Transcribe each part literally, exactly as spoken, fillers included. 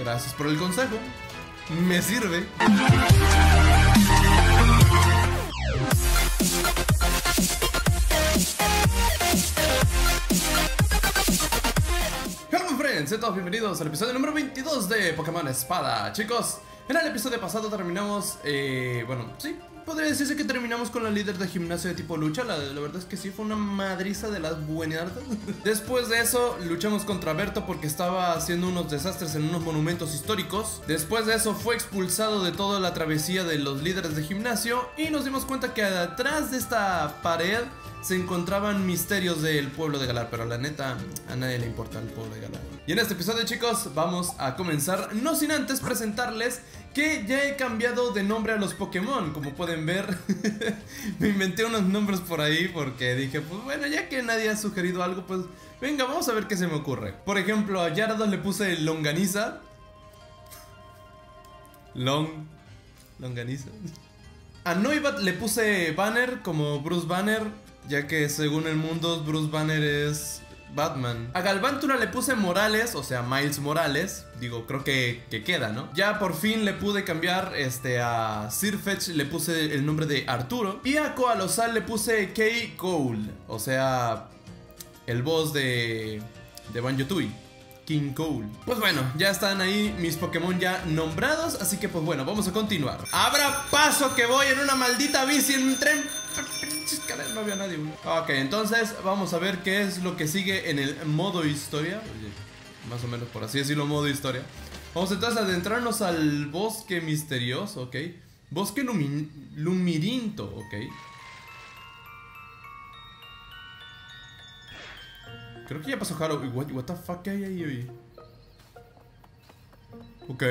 Gracias por el consejo. Me sirve. Hello friends, sean todos bienvenidos al episodio número veintidós de Pokémon Espada. Chicos, en el episodio pasado terminamos, eh, bueno, sí, podría decirse que terminamos con la líder de gimnasio de tipo lucha. La, la verdad es que sí, fue una madriza de las buenas. Después de eso, luchamos contra Berto porque estaba haciendo unos desastres en unos monumentos históricos. Después de eso, fue expulsado de toda la travesía de los líderes de gimnasio. Y nos dimos cuenta que atrás de esta pared se encontraban misterios del pueblo de Galar. Pero la neta, a nadie le importa el pueblo de Galar. Y en este episodio, chicos, vamos a comenzar, no sin antes presentarles que ya he cambiado de nombre a los Pokémon. Como pueden ver, me inventé unos nombres por ahí porque dije, pues bueno, ya que nadie ha sugerido algo, pues venga, vamos a ver qué se me ocurre. Por ejemplo, a Gyarados le puse Longaniza. Long... Longaniza. A Noibat le puse Banner como Bruce Banner, ya que según el mundo Bruce Banner es Batman. A Galvantula le puse Morales, o sea, Miles Morales. Digo, creo que, que queda, ¿no? Ya por fin le pude cambiar este, a Sirfetch le puse el nombre de Arturo. Y a Coalosal le puse K. Cole, o sea, el boss de, de Banjo-Tooie, King Cole. Pues bueno, ya están ahí mis Pokémon ya nombrados, así que pues bueno, vamos a continuar. ¡Abra paso que voy en una maldita bici en un tren! No había nadie. Ok, entonces vamos a ver qué es lo que sigue en el modo historia. Oye, más o menos por así decirlo, modo historia. Vamos entonces a adentrarnos al bosque misterioso, ok. Bosque Lumi Lumirinto, ok. Creo que ya pasó Halloween. What, what the fuck hay ahí hoy? Ok.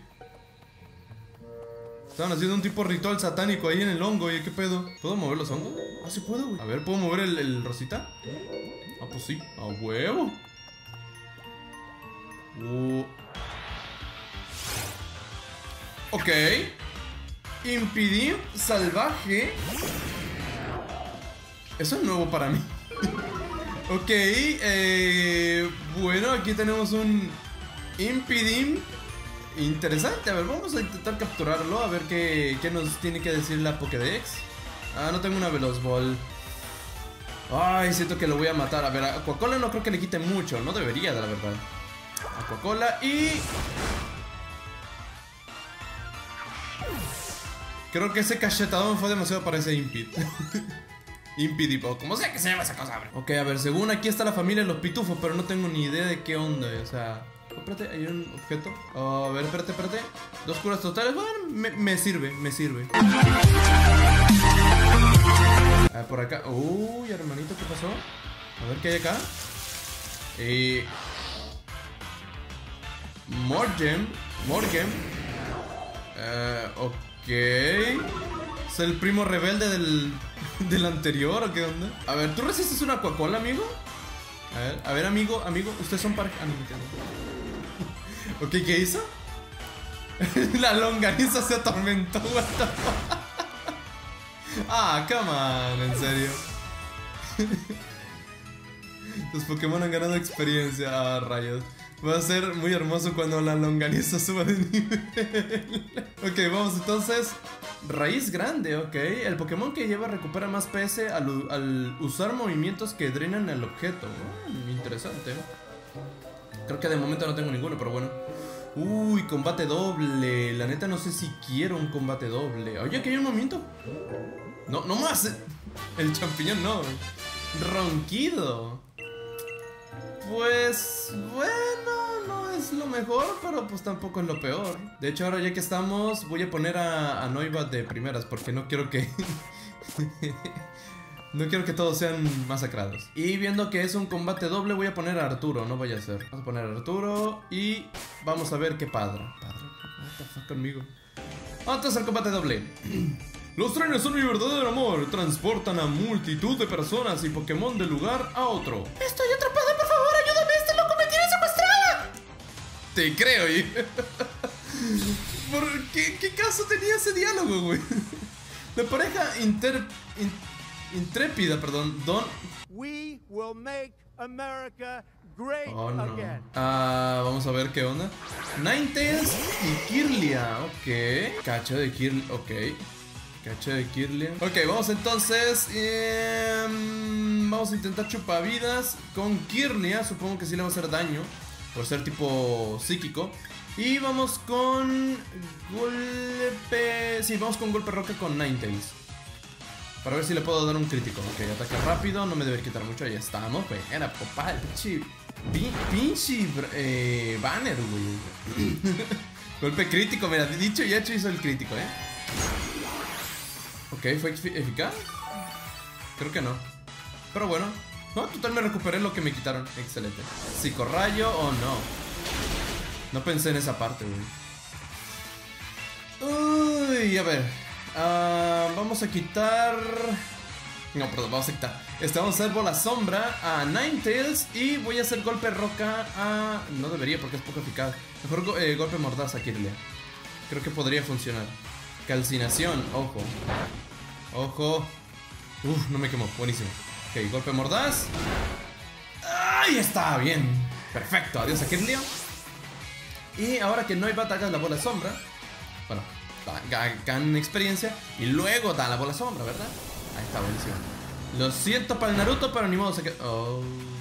Estaban haciendo un tipo ritual satánico ahí en el hongo. ¿Y qué pedo? ¿Puedo mover los hongos? Ah, sí puedo, güey. A ver, ¿puedo mover el, el rosita? Ah, pues sí. A huevo. Uh. Ok. Impedir salvaje. Eso es nuevo para mí. Ok. Eh, bueno, aquí tenemos un Impedim interesante. A ver, vamos a intentar capturarlo. A ver qué, qué nos tiene que decir la Pokédex. Ah, no tengo una Veloz Ball. Ay, siento que lo voy a matar. A ver, a Aquacola no creo que le quite mucho. No debería, de la verdad. Aquacola y... creo que ese cachetadón fue demasiado para ese Impid. Impidipo, como sea que se llama esa cosa, bro. Ok, a ver, según aquí está la familia de los pitufos, pero no tengo ni idea de qué onda, o sea... Oh, espérate, hay un objeto. Oh, a ver, espérate, espérate. Dos curas totales, bueno, me, me sirve, me sirve. A ver, por acá. Uy, hermanito, ¿qué pasó? A ver, ¿qué hay acá? Eh... Morgem. Morgem. Eh, ok. ¿Es el primo rebelde del, del anterior o qué onda? A ver, ¿tú resistes una Aquacola, amigo? A ver, a ver, amigo, amigo, ustedes son pareja. Ah, no, entiendo. Ok, ¿qué hizo? La longaniza se atormentó. What the fuck? Ah, come on, en serio. Los Pokémon han ganado experiencia. Ah, rayos. Va a ser muy hermoso cuando la longaniza suba de nivel. Ok, vamos entonces. Raíz grande, ok. El Pokémon que lleva recupera más P S al, al usar movimientos que drenan el objeto. Oh, interesante. Creo que de momento no tengo ninguno, pero bueno. Uy, combate doble. La neta no sé si quiero un combate doble. Oye, aquí hay un movimiento. No, no más. El champiñón no. Ronquido. Pues bueno, no es lo mejor, pero pues tampoco es lo peor. De hecho, ahora ya que estamos, voy a poner a, a Noibat de primeras, porque no quiero que... no quiero que todos sean masacrados. Y viendo que es un combate doble, voy a poner a Arturo, no vaya a ser. Vamos a poner a Arturo y vamos a ver qué padre. Padre, what the fuck conmigo. Antes el combate doble. Los trenes son mi verdadero amor. Transportan a multitud de personas y Pokémon de lugar a otro. Estoy atrapada, por favor, ayúdame. Este loco me tiene secuestrada. Te creo, ¿eh? ¿Por qué, qué caso tenía ese diálogo, güey? La pareja inter, in, intrépida, perdón, Don... We will make America great Oh, no. again. Ah, vamos a ver qué onda. Ninetales y Kirlia. Ok. Cacho de Kirlia. Ok. Cacho de Kirlia. Ok, vamos entonces. Eh, vamos a intentar chupavidas con Kirlia. Supongo que sí le va a hacer daño. Por ser tipo psíquico. Y vamos con golpe. Sí, vamos con golpe roca con Ninetales. Para ver si le puedo dar un crítico. Ok, ataque rápido, no me debe quitar mucho. Ahí estamos, güey. Era papá, el pinche. Pinche eh, banner, güey. Golpe crítico, mira, dicho y hecho hizo el crítico, eh. Ok, ¿fue eficaz? Creo que no. Pero bueno. No, total me recuperé lo que me quitaron. Excelente. Psicorrayo o no. No pensé en esa parte, güey. Uy, a ver. Uh, vamos a quitar. No, perdón, vamos a quitar. Este, vamos a hacer bola sombra a Ninetales. Y voy a hacer golpe roca a. No debería porque es poco eficaz. Mejor go eh, golpe mordaz a Kirlia. Creo que podría funcionar. Calcinación, ojo. Ojo. Uf, no me quemó, buenísimo. Ok, golpe mordaz. Ahí está, bien. Perfecto, adiós a Kirlia. Y ahora que Noibat haga la bola sombra. Bueno, ganan experiencia y luego da la bola sombra, ¿verdad? Ahí está, buenísimo. Lo siento para el Naruto, pero ni modo se queda. Oh.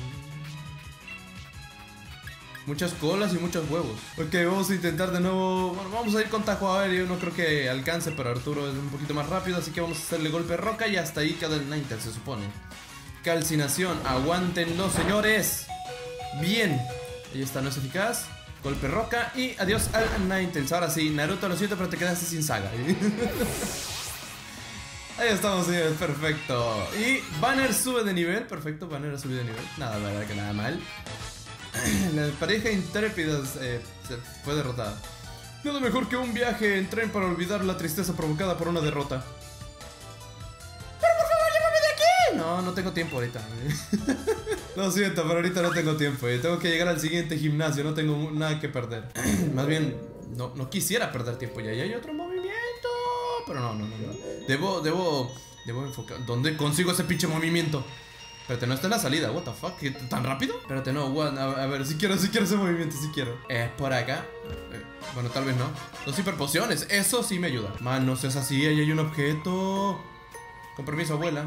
Muchas colas y muchos huevos. Ok, vamos a intentar de nuevo. Bueno, vamos a ir con Tajo Aéreo. No creo que alcance, pero Arturo es un poquito más rápido. Así que vamos a hacerle golpe roca y hasta ahí queda el Ninetales, se supone. Calcinación, aguántenlo, señores. Bien, ahí está, no es eficaz. Golpe roca y adiós al Ninetales. Ahora sí, Naruto, lo siento, pero te quedaste sin saga. Ahí estamos, señores, perfecto. Y Banner sube de nivel, perfecto, Banner ha subido de nivel. Nada, la verdad que nada mal. La pareja intrépida eh, se fue derrotada. Nada mejor que un viaje en tren para olvidar la tristeza provocada por una derrota. Pero por favor, llévame de aquí. No, no tengo tiempo ahorita. Lo siento, pero ahorita no tengo tiempo. eh. Tengo que llegar al siguiente gimnasio. No tengo nada que perder. Más bien, no, no quisiera perder tiempo ya. Ya hay otro movimiento. Pero no, no, no, no. Debo, debo, debo enfocar. ¿Dónde consigo ese pinche movimiento? Espérate, no está en la salida. What the fuck? ¿Qué, ¿tan rápido? Espérate, no, what? A, a ver, si quiero, si quiero ese movimiento, si quiero. Es por acá. Eh, bueno, tal vez no. Dos hiperpociones. Eso sí me ayuda. Man, no seas así. Ahí hay un objeto. Con permiso, abuela.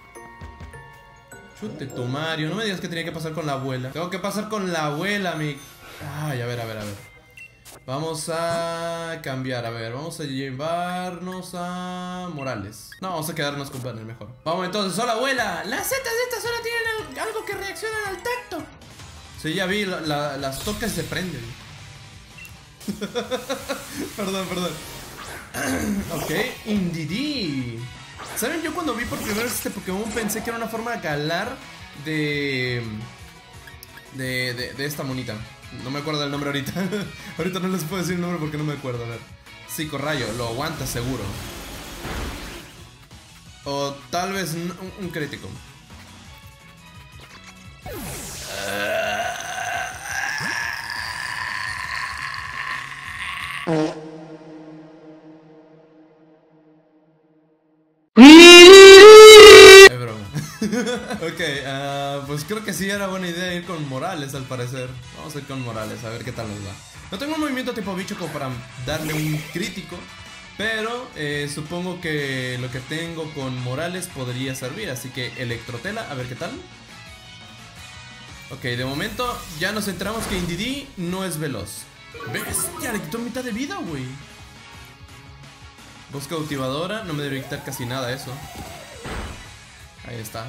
Chute tu Mario, no me digas que tenía que pasar con la abuela. Tengo que pasar con la abuela, mi... Ay, a ver, a ver, a ver. Vamos a cambiar, a ver. Vamos a llevarnos a Morales. No, vamos a quedarnos con Banner mejor. Vamos entonces, hola abuela. Las setas de esta zona tienen algo que reaccionan al tacto. Sí, ya vi, la, la, las tocas se prenden. Perdón, perdón. Ok, Indeedee. ¿Saben? Yo cuando vi por primera vez este Pokémon pensé que era una forma galar de, de, de... de esta monita. No me acuerdo del nombre ahorita. Ahorita no les puedo decir el nombre porque no me acuerdo. A ver. Psicorrayo, lo aguanta seguro. O tal vez un, un crítico. Es broma. Ok, uh, pues creo que sí era buena idea ir con Morales al parecer. Vamos a ir con Morales, a ver qué tal nos va. No tengo un movimiento tipo bicho como para darle un crítico, pero eh, supongo que lo que tengo con Morales podría servir. Así que Electrotela, a ver qué tal. Ok, de momento ya nos centramos que Indeedee no es veloz. Bestia, le quitó mitad de vida, güey. Voz cautivadora, no me debe quitar casi nada eso. Ahí está.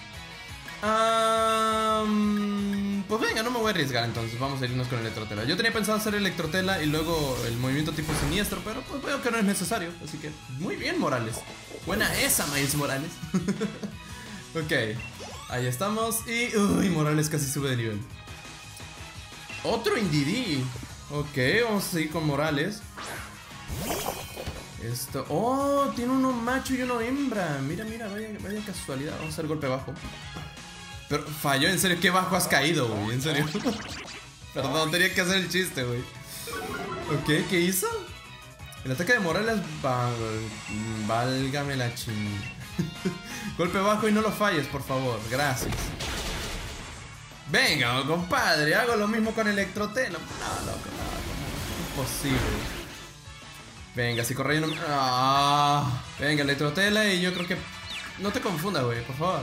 Um, pues venga, no me voy a arriesgar entonces. Vamos a irnos con Electrotela. Yo tenía pensado hacer Electrotela y luego el movimiento tipo siniestro, pero pues veo que no es necesario. Así que muy bien, Morales. Buena esa, Miles Morales. Ok, ahí estamos. Y uy, Morales casi sube de nivel. Otro Indeedee. Ok, vamos a seguir con Morales. Esto, oh, tiene uno macho y uno hembra. Mira, mira, vaya, vaya casualidad. Vamos a hacer golpe bajo. Pero falló, en serio, qué bajo has caído, güey. En serio. Perdón, tenía que hacer el chiste, güey. Ok, ¿qué hizo? El ataque de Morales, val... válgame la ching. Golpe bajo y no lo falles, por favor, gracias. Venga, compadre, hago lo mismo con Electrotelo. No, loco, no, no, imposible. Venga, si corre no... Ah, venga, Electrotela y yo creo que... No te confundas, güey, por favor.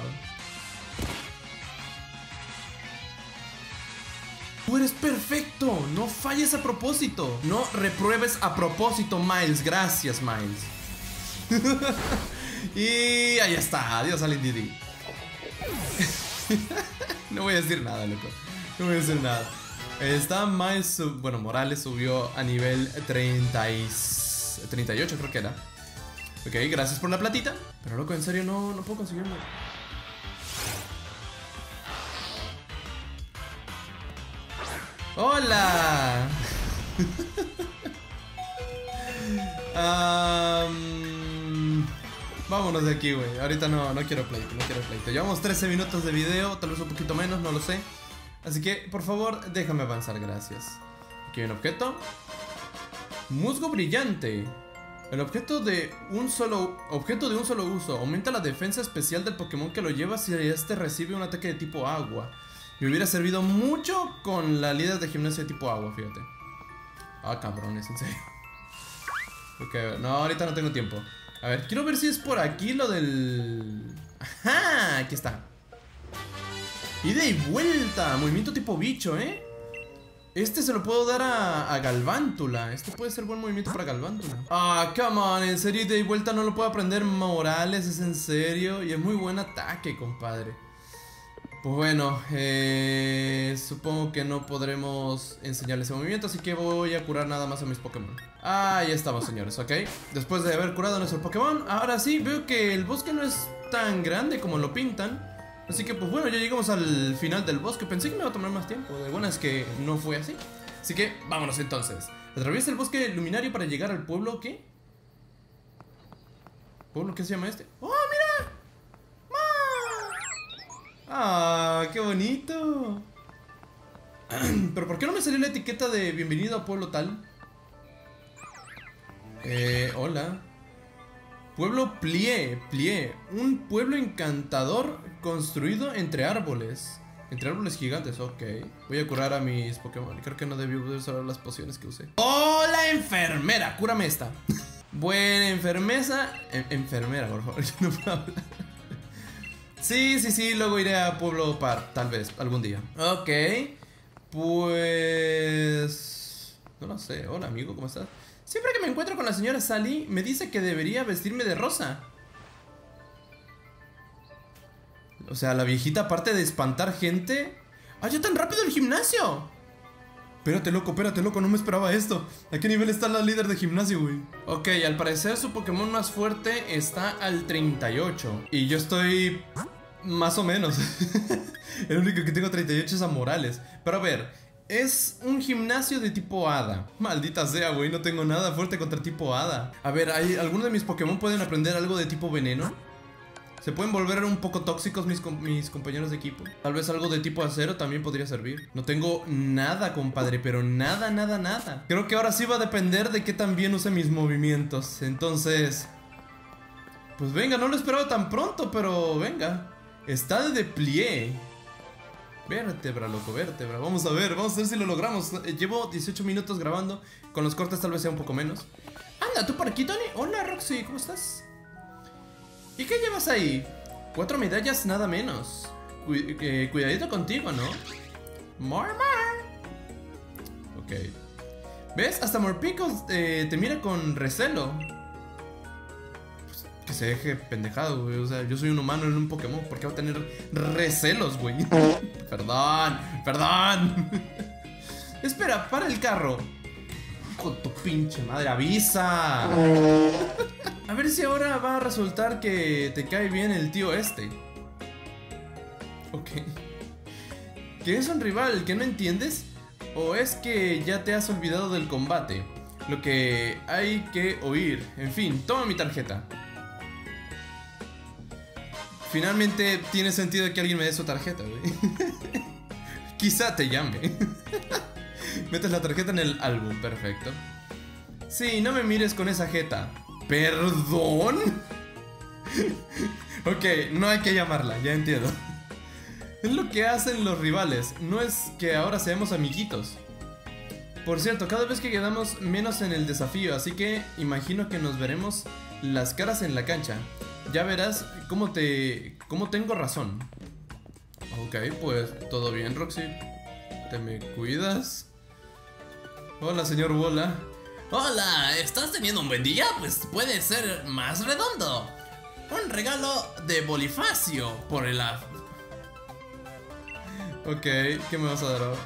Tú eres perfecto, no falles a propósito. No repruebes a propósito, Miles. Gracias, Miles. Y ahí está, adiós al Indeedee. No voy a decir nada, loco. No voy a decir nada. Está Miles, bueno, Morales subió a nivel treinta y... treinta y ocho creo que era. Ok, gracias por la platita. Pero loco, en serio no, no puedo conseguirlo. ¡Hola! um, vámonos de aquí, güey. Ahorita no, no quiero pleito, no quiero pleito. Llevamos trece minutos de video, tal vez un poquito menos, no lo sé. Así que, por favor, déjame avanzar, gracias. Aquí hay un objeto. Musgo brillante. El objeto de un solo objeto de un solo uso aumenta la defensa especial del Pokémon que lo lleva si este recibe un ataque de tipo agua. Me hubiera servido mucho con la líder de gimnasia de tipo agua, fíjate. Ah, cabrones, en serio. Ok, no, ahorita no tengo tiempo. A ver, quiero ver si es por aquí lo del... ¡Ajá! Aquí está. Ida y vuelta. Movimiento tipo bicho, ¿eh? Este se lo puedo dar a, a Galvántula. Este puede ser buen movimiento para Galvántula. Ah, come on, en serio, ida y vuelta no lo puedo aprender Morales, es en serio. Y es muy buen ataque, compadre. Pues bueno, eh, supongo que no podremos enseñarle ese movimiento, así que voy a curar nada más a mis Pokémon. Ah, ya estamos, señores, ok. Después de haber curado a nuestro Pokémon, ahora sí, veo que el bosque no es tan grande como lo pintan. Así que pues bueno, ya llegamos al final del bosque. Pensé que me iba a tomar más tiempo, de buenas que no fue así. Así que vámonos entonces. Atraviesa el bosque luminario para llegar al pueblo, ¿qué? ¿Pueblo qué se llama este? ¡Oh, mira! ¡Ah, qué bonito! ¿Pero por qué no me salió la etiqueta de bienvenido a pueblo tal? Eh, hola. Pueblo Plie, Plie. Un pueblo encantador construido entre árboles. Entre árboles gigantes, ok. Voy a curar a mis Pokémon. Creo que no debí usar las pociones que usé. ¡Hola, enfermera! Cúrame esta. Buena enfermeza. En enfermera, por favor. Yo no puedo hablar. Sí, sí, sí, luego iré a Pueblo Par, tal vez, algún día. Ok, pues... no lo sé, hola amigo, ¿cómo estás? Siempre que me encuentro con la señora Sally, me dice que debería vestirme de rosa. O sea, la viejita, aparte de espantar gente... ¡Ah, ya tan rápido el gimnasio! Espérate, loco, espérate, loco, no me esperaba esto. ¿A qué nivel está la líder de gimnasio, güey? Ok, al parecer su Pokémon más fuerte está al treinta y ocho. Y yo estoy... más o menos. El único que tengo treinta y ocho es a Morales. Pero a ver, es un gimnasio de tipo hada. Maldita sea, güey, no tengo nada fuerte contra tipo hada. A ver, ¿hay, ¿alguno de mis Pokémon pueden aprender algo de tipo veneno? ¿Se pueden volver un poco tóxicos mis, mis compañeros de equipo? Tal vez algo de tipo acero también podría servir. No tengo nada, compadre, pero nada, nada, nada. Creo que ahora sí va a depender de qué tan bien use mis movimientos. Entonces... pues venga, no lo esperaba tan pronto, pero venga. Está de Plie. Vértebra, loco, vértebra. Vamos a ver, vamos a ver si lo logramos. Llevo dieciocho minutos grabando. Con los cortes tal vez sea un poco menos. Anda, ¿tú por aquí, Tony? Hola, Roxy, ¿cómo estás? ¿Y qué llevas ahí? Cuatro medallas nada menos. Cu eh, Cuidadito contigo, ¿no? Mormar. Ok. ¿Ves? Hasta Morpeko eh, te mira con recelo. Pues, que se deje pendejado, güey. O sea, yo soy un humano en un Pokémon. ¿Por qué va a tener recelos, güey? Perdón, perdón. Espera, para el carro. Hijo de tu pinche madre, avisa. A ver si ahora va a resultar que te cae bien el tío este. Ok. ¿Que es un rival que no entiendes? ¿O es que ya te has olvidado del combate? Lo que hay que oír. En fin, toma mi tarjeta. Finalmente tiene sentido que alguien me dé su tarjeta, güey. Quizá te llame. Metes la tarjeta en el álbum, perfecto. Sí, no me mires con esa jeta. ¿Perdón? Ok, no hay que llamarla, ya entiendo. Es lo que hacen los rivales, no es que ahora seamos amiguitos. Por cierto, cada vez que quedamos menos en el desafío, así que imagino que nos veremos las caras en la cancha. Ya verás cómo te... cómo tengo razón. Ok, pues todo bien, Roxy. ¿Te me cuidas? Hola, señor Bola. Hola, ¿estás teniendo un buen día? Pues puede ser más redondo. Un regalo de Bonifacio por el... Ok, ¿qué me vas a dar ahora?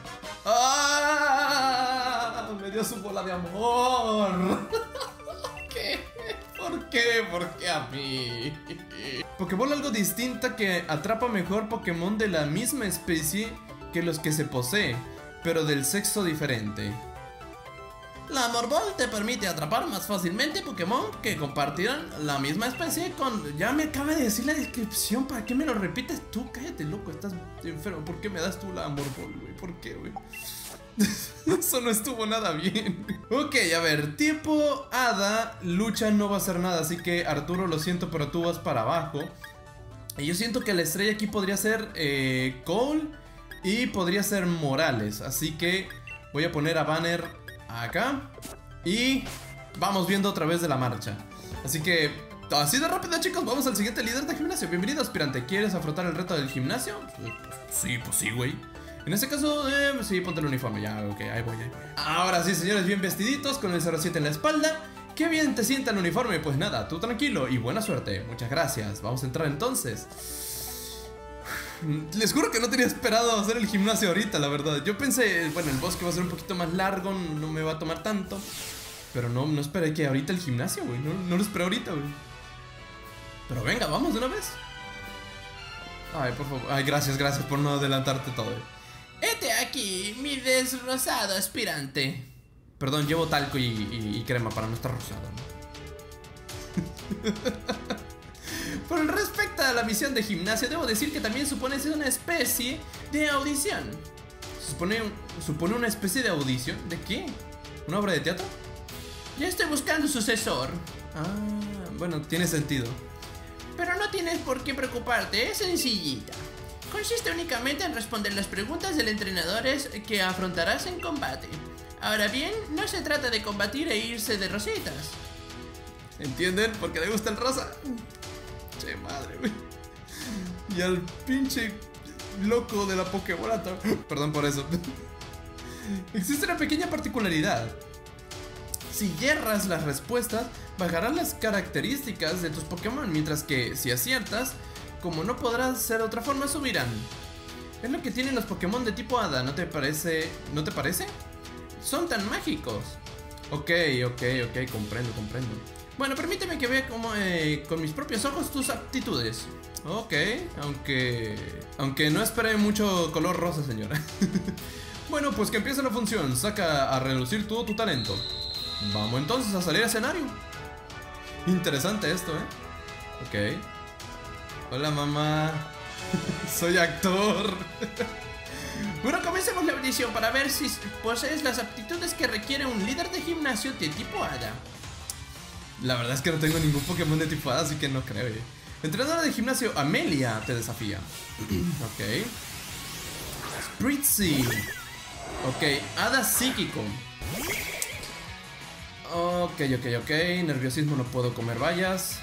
¡Ah! Me dio su bola de amor. ¿Qué? ¿Por qué? ¿Por qué a mí? Pokéball algo distinta que atrapa mejor Pokémon de la misma especie que los que se posee, pero del sexo diferente. La Morbol te permite atrapar más fácilmente Pokémon que compartirán la misma especie con... Ya me acaba de decir la descripción, ¿para qué me lo repites tú? Cállate, loco, estás enfermo. ¿Por qué me das tú la Morbol, güey? ¿Por qué, güey? Eso no estuvo nada bien. Ok, a ver, tipo Hada, lucha no va a hacer nada, así que Arturo, lo siento, pero tú vas para abajo. Y yo siento que la estrella aquí podría ser eh, Cole y podría ser Morales, así que voy a poner a Banner acá y vamos viendo otra vez de la marcha. Así que, así de rápido, chicos, vamos al siguiente líder de gimnasio. Bienvenido, aspirante. ¿Quieres afrontar el reto del gimnasio? Sí, pues sí, güey. En este caso, eh, sí, ponte el uniforme. Ya, ok, ahí voy, ahí voy. Ahora sí, señores, bien vestiditos, con el cero siete en la espalda. Qué bien te sienta el uniforme. Pues nada, tú tranquilo y buena suerte. Muchas gracias. Vamos a entrar entonces. Les juro que no tenía esperado hacer el gimnasio ahorita, la verdad. Yo pensé, bueno, el bosque va a ser un poquito más largo, no me va a tomar tanto. Pero no, no esperé que ahorita el gimnasio, güey. No, no lo esperé ahorita, güey. Pero venga, vamos de una vez. Ay, por favor. Ay, gracias, gracias por no adelantarte todo. Hete aquí, mi desrosado aspirante. Perdón, llevo talco y, y, y crema para no estar rosado, ¿no? Por respecto a la misión de gimnasio, debo decir que también supone ser una especie de audición. ¿Supone, ¿Supone una especie de audición? ¿De qué? ¿Una obra de teatro? Ya estoy buscando sucesor. Ah, bueno, tiene sentido. Pero no tienes por qué preocuparte, es sencillita. Consiste únicamente en responder las preguntas del entrenador que afrontarás en combate. Ahora bien, no se trata de combatir e irse de rositas. ¿Entienden? Porque le gusta el rosa. Che madre, güey. Y al pinche loco de la Pokébolata. Perdón por eso. Existe una pequeña particularidad. Si yerras las respuestas, bajarán las características de tus Pokémon, mientras que si aciertas, como no podrás ser de otra forma, subirán. Es lo que tienen los Pokémon de tipo Hada, ¿no te parece? ¿No te parece? Son tan mágicos. Ok, ok, ok, comprendo, comprendo. Bueno, permíteme que vea como, eh, con mis propios ojos tus aptitudes. Ok, aunque... Aunque no esperé mucho color rosa, señora. Bueno, pues que empiece la función. Saca a relucir todo tu talento. Vamos entonces a salir a escenario. Interesante esto, ¿eh? Ok. Hola, mamá. Soy actor. Bueno, comencemos la audición para ver si posees las aptitudes que requiere un líder de gimnasio de tipo Hada. La verdad es que no tengo ningún Pokémon de tipo Hada, así que no creo. eh. Entrenadora de gimnasio Amelia te desafía. Ok. Spritzy. Ok, Hada psíquico. Ok, ok, ok. Nerviosismo, no puedo comer vallas.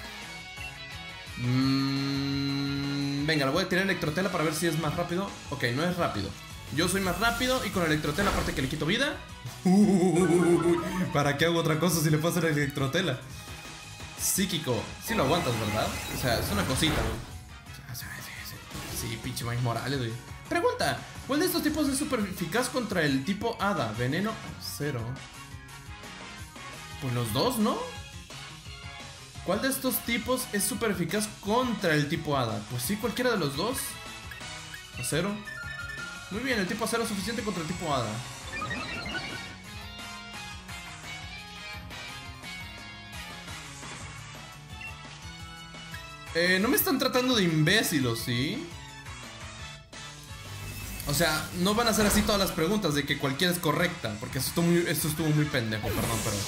Mm, venga, le voy a tirar electrotela para ver si es más rápido. Ok, no es rápido. Yo soy más rápido y con electrotela, aparte que le quito vida. Uy, ¿para qué hago otra cosa si le puedo hacer electrotela? Psíquico, sí lo aguantas, ¿verdad? O sea, es una cosita, güey. Sí, pinche Miles Morales, güey. Pregunta, ¿cuál de estos tipos es súper eficaz contra el tipo Hada? Veneno, cero. Pues los dos, ¿no? ¿Cuál de estos tipos es súper eficaz contra el tipo Hada? Pues sí, cualquiera de los dos. Acero. Muy bien, el tipo acero es suficiente contra el tipo Hada. Eh, no me están tratando de imbécil, ¿sí? O sea, no van a ser así todas las preguntas de que cualquiera es correcta, porque esto estuvo muy, esto estuvo muy pendejo, perdón, pero...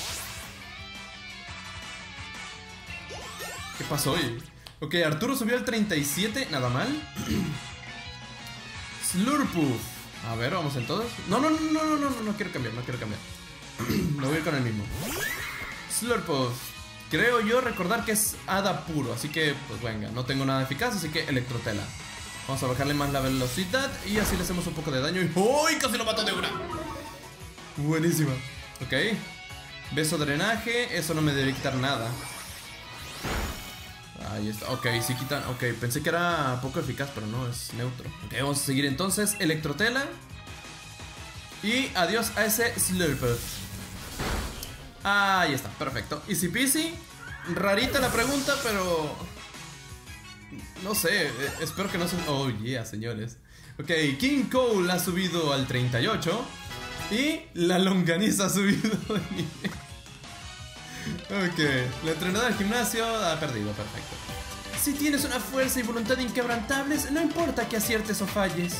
¿Qué pasó hoy? Ok, Arturo subió al treinta y siete, nada mal. Slurpuff. A ver, vamos entonces. No, no, no, no, no, no, no, no quiero cambiar, no quiero cambiar. Me voy a ir con el mismo. Slurpuff. Creo yo recordar que es hada puro, así que, pues venga, no tengo nada eficaz, así que electrotela. Vamos a bajarle más la velocidad y así le hacemos un poco de daño y... ¡Uy! Casi lo mato de una. Buenísima. Ok. Beso drenaje, eso no me debe quitar nada. Ahí está, ok, sí quitan. Ok, pensé que era poco eficaz, pero no, es neutro. Ok, vamos a seguir entonces, electrotela. Y adiós a ese Slurpuff. Ahí está, perfecto. Easy peasy. Rarita la pregunta, pero... no sé, eh, espero que no se... oh yeah, señores. Ok, King Cole ha subido al treinta y ocho. Y la longaniza ha subido de nivel. Ok, la entrenadora del gimnasio ha perdido, perfecto. Si tienes una fuerza y voluntad inquebrantables, no importa que aciertes o falles.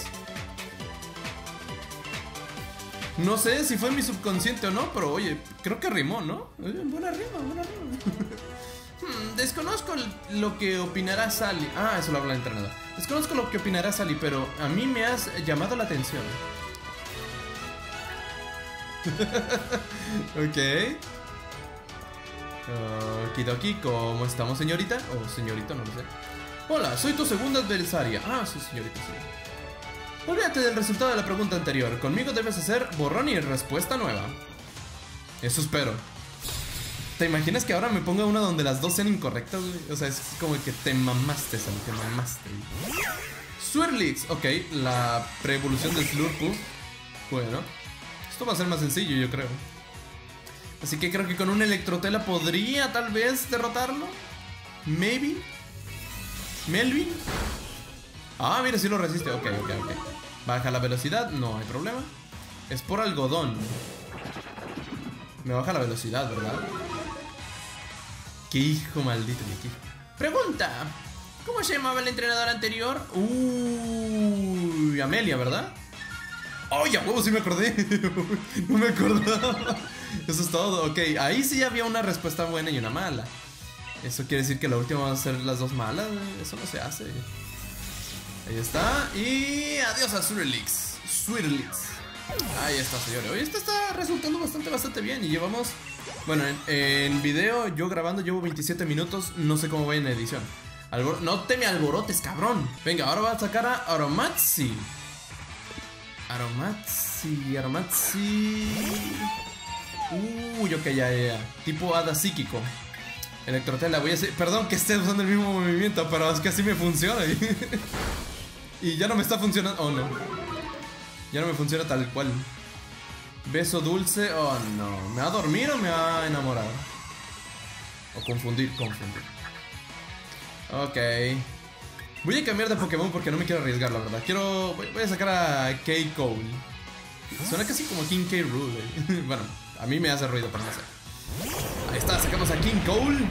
No sé si fue mi subconsciente o no, pero oye, creo que rimó, ¿no? Buena rima, buena rima. hmm, Desconozco lo que opinará Sally. Ah, eso lo habla el entrenador. Desconozco lo que opinará Sally, pero a mí me has llamado la atención. Ok. Okidoki, ¿cómo estamos, señorita? O señorito, no lo sé. Hola, soy tu segunda adversaria. Ah, sí, señorita, sí. Olvídate del resultado de la pregunta anterior. Conmigo debes hacer borrón y respuesta nueva. Eso espero. ¿Te imaginas que ahora me ponga una donde las dos sean incorrectas, güey? O sea, es como que te mamaste, Sally, te mamaste, güey. Swirlix, ok, la pre-evolución del Slurpuff. Bueno, esto va a ser más sencillo, yo creo. Así que creo que con un electrotela podría tal vez derrotarlo. Maybe. Melvin. Ah, mira, sí lo resiste. Ok, ok, ok. Baja la velocidad, no hay problema. Es por algodón. Me baja la velocidad, ¿verdad? Qué hijo maldito, qué hijo. Pregunta: ¿cómo se llamaba el entrenador anterior? Uy, Amelia, ¿verdad? ¡Ay, a huevo! Sí me acordé. No me acordaba. Eso es todo. Ok, ahí sí había una respuesta buena y una mala. Eso quiere decir que la última va a ser las dos malas. Eso no se hace. Ahí está. Y adiós a Swirlix. Swirlix. Ahí está, señores. Oye, esto está resultando bastante, bastante bien. Y llevamos... bueno, en, en video, yo grabando llevo veintisiete minutos. No sé cómo va en edición. Albor... no te me alborotes, cabrón. Venga, ahora va a sacar a Aromatzi. Aromatzi, Aromatzi. Uy, ok, ya, ya, ya. Tipo hada psíquico. Electrotela, voy a hacer... perdón que esté usando el mismo movimiento, pero es que así me funciona. Y ya no me está funcionando. Oh, no. Ya no me funciona tal cual. Beso dulce. Oh, no. ¿Me va a dormir o me va a enamorar? O confundir, confundir. Ok. Voy a cambiar de Pokémon porque no me quiero arriesgar, la verdad. Quiero... voy a sacar a K. Cole. Suena casi como King K. Rool, eh. Bueno, a mí me hace ruido, pero no sé. Ahí está, sacamos a King Cole.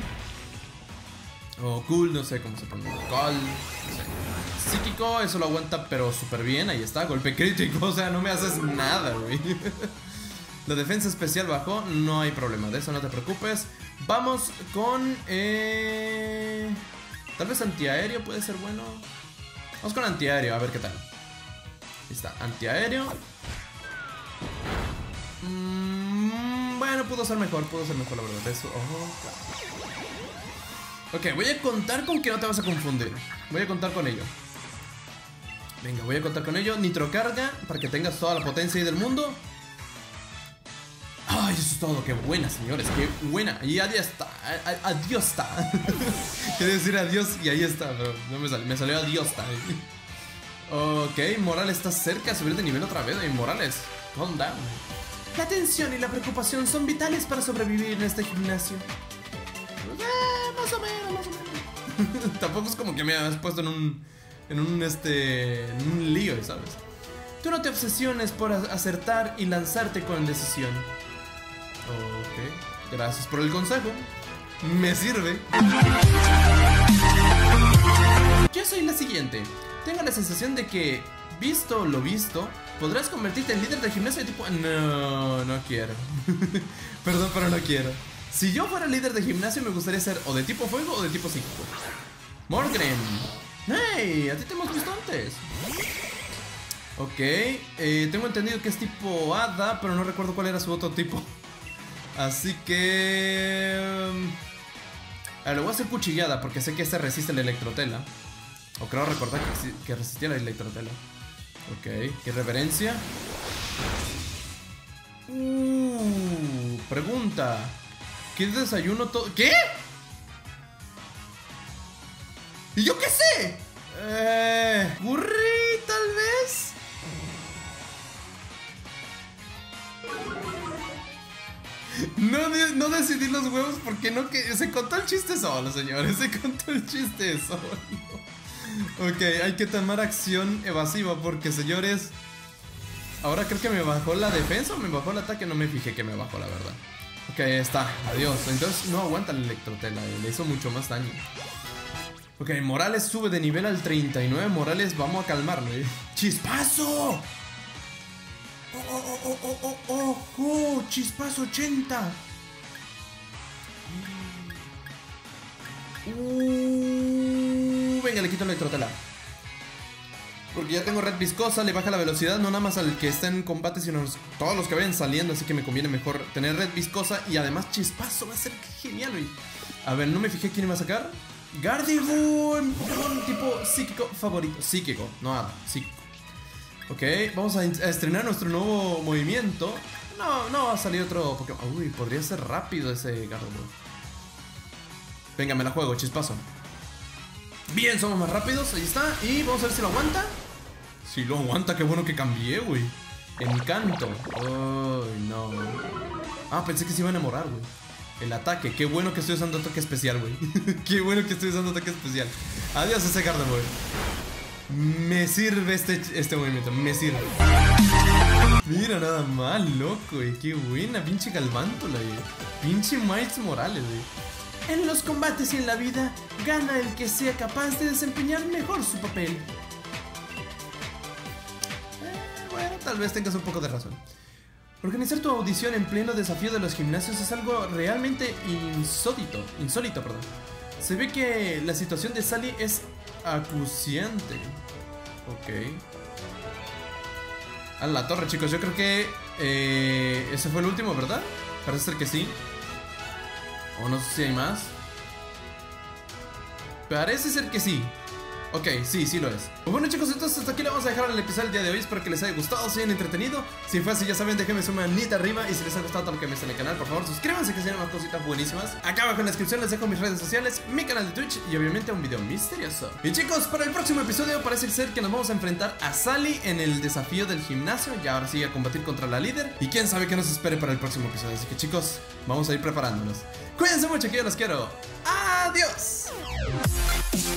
O Cool, no sé cómo se pronuncia. Cole, no sé. Psíquico, eso lo aguanta, pero súper bien. Ahí está, golpe crítico. O sea, no me haces nada, güey. La defensa especial bajó, no hay problema. De eso no te preocupes. Vamos con... Eh... tal vez antiaéreo puede ser bueno. Vamos con antiaéreo, a ver qué tal. Ahí está, antiaéreo. Mm, bueno, pudo ser mejor, pudo ser mejor, la verdad. Eso. Oh, ok, voy a contar con que no te vas a confundir. Voy a contar con ello. Venga, voy a contar con ello. Nitrocarga, para que tengas toda la potencia ahí del mundo. Ay, eso es todo. Qué buena, señores, qué buena. Y adiós está, adiós está. Quiero decir adiós y ahí está, pero no me salió, me salió adiós está. Ok, Morales está cerca de subir de nivel otra vez. Y Morales, calm down. La tensión y la preocupación son vitales para sobrevivir en este gimnasio. Eh, más o menos, más o menos. Tampoco es como que me has puesto en un... En un, este... En un lío, ¿sabes? Tú no te obsesiones por acertar y lanzarte con decisión. Ok, gracias por el consejo. Me sirve. Yo soy la siguiente. Tengo la sensación de que, visto lo visto, podrás convertirte en líder de gimnasio de tipo... No, no quiero. Perdón, pero no quiero. Si yo fuera líder de gimnasio me gustaría ser o de tipo fuego o de tipo psíquico. Morgren. Hey, a ti te hemos visto antes. Ok, eh, tengo entendido que es tipo hada, pero no recuerdo cuál era su otro tipo. Así que... A ver, le voy a hacer cuchillada porque sé que este resiste la electrotela. O creo recordar que, que resistía la electrotela. Ok, irreverencia. Uh, pregunta. ¿Qué desayuno todo? ¿Qué? ¿Y yo qué sé? Eh, curry, tal vez. No, no decidí los huevos porque no que se contó el chiste solo, señores. Se contó el chiste solo. Ok, hay que tomar acción evasiva porque, señores, ahora creo que me bajó la defensa o me bajó el ataque. No me fijé que me bajó, la verdad. Ok, ahí está, adiós. Entonces no aguanta la electrotela, le hizo mucho más daño. Ok, Morales sube de nivel al treinta y nueve. Morales, vamos a calmarlo, ¿eh? ¡Chispazo! ¡Oh, oh, oh, oh, oh, oh, oh! ¡Chispazo ochenta! Uh, venga, le quito la electrotela. Porque ya tengo red viscosa, le baja la velocidad, no nada más al que está en combate, sino a todos los que vayan saliendo. Así que me conviene mejor tener red viscosa y además chispazo, va a ser genial, güey. A ver, no me fijé quién iba a sacar. Gardevoir, un tipo psíquico favorito. Psíquico, no nada, psíquico. Ok, vamos a, a estrenar nuestro nuevo movimiento. No, no va a salir otro Pokémon. Uy, podría ser rápido ese Gardevoir. Venga, me la juego, chispazo. Bien, somos más rápidos, ahí está. Y vamos a ver si lo aguanta. Si lo aguanta, qué bueno que cambié, güey. Encanto. Uy, no. Ah, pensé que se iba a enamorar, güey. El ataque, qué bueno que estoy usando ataque especial, güey. Qué bueno que estoy usando ataque especial. Adiós ese Gardevoir. Me sirve este, este movimiento, me sirve. Mira, nada más, loco, güey. Qué buena, pinche Galvantula, güey. Pinche Miles Morales, güey. En los combates y en la vida, gana el que sea capaz de desempeñar mejor su papel. Eh, bueno, tal vez tengas un poco de razón. Organizar tu audición en pleno desafío de los gimnasios es algo realmente insólito. Insólito, perdón. Se ve que la situación de Sally es acuciante. Ok. A la torre, chicos. Yo creo que eh, ese fue el último, ¿verdad? Parece ser que sí. O no sé si hay más. Parece ser que sí. Ok, sí, sí lo es. Pues bueno, chicos, entonces hasta aquí le vamos a dejar el episodio del día de hoy. Espero que les haya gustado, se hayan entretenido. Si fue así, ya saben, déjenme su manita arriba. Y si les ha gustado todo lo que me está en el canal, por favor, suscríbanse, que se más cositas buenísimas. Acá abajo en la descripción les dejo mis redes sociales, mi canal de Twitch y obviamente un video misterioso. Y chicos, para el próximo episodio parece ser que nos vamos a enfrentar a Sally en el desafío del gimnasio. Y ahora sí a combatir contra la líder. Y quién sabe qué nos espere para el próximo episodio. Así que chicos, vamos a ir preparándonos. Cuídense mucho, que yo los quiero. Adiós.